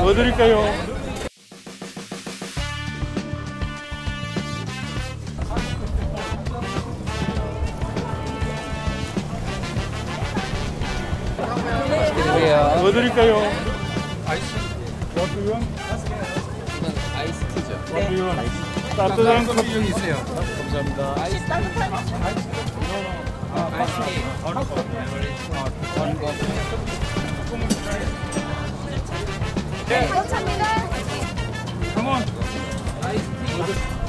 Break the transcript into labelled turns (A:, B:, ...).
A: 뭐 드릴까요? 뭐 드릴까요?
B: 아이스.
A: 와플은?
B: 이건 아이스티죠.
A: 와플은? 따뜻한 커피
B: 있어요.
A: 감사합니다.
B: 아이스 따뜻한 아이스. 아이스티.
A: 네.
C: 감사합니다.
A: Come on.
B: 아이스티.